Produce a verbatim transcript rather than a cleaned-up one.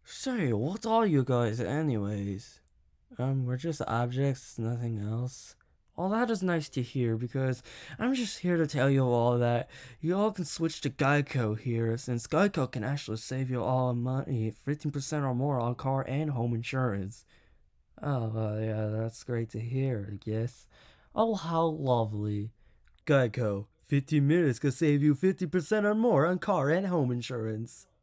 Say, what are you guys anyways? Um, we're just objects, nothing else. Well, that is nice to hear because I'm just here to tell you all that you all can switch to Geico here since Geico can actually save you all money, fifteen percent or more on car and home insurance. Oh, well, yeah, that's great to hear, I guess. Oh, how lovely. Geico, fifteen minutes could save you fifty percent or more on car and home insurance.